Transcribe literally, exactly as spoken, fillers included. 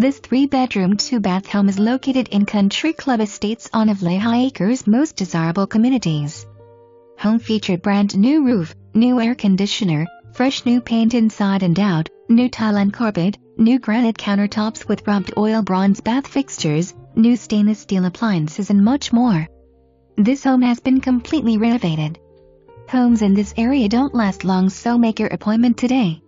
This three-bedroom, two-bath home is located in Country Club Estates, one of Lehigh Acres' most desirable communities. Home featured brand new roof, new air conditioner, fresh new paint inside and out, new tile and carpet, new granite countertops with rubbed oil bronze bath fixtures, new stainless steel appliances and much more. This home has been completely renovated. Homes in this area don't last long, so make your appointment today.